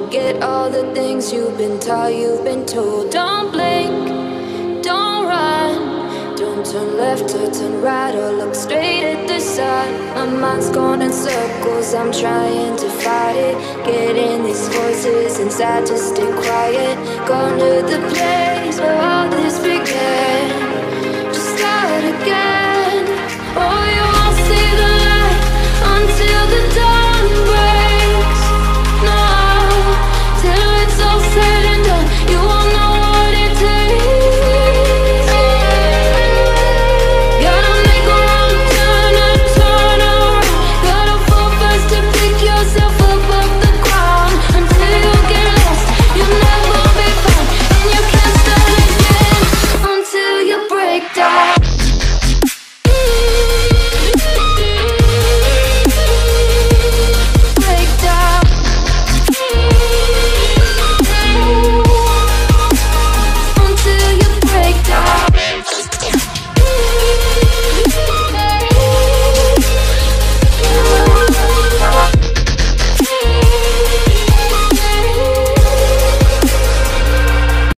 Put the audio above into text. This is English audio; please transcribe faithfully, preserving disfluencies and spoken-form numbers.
forget all the things you've been taught, you've been told. Don't blink, don't run, don't turn left or turn right or look straight at the sun. My mind's going in circles, I'm trying to fight it. Getting these voices inside to stay quiet. Gone to the place where all this began.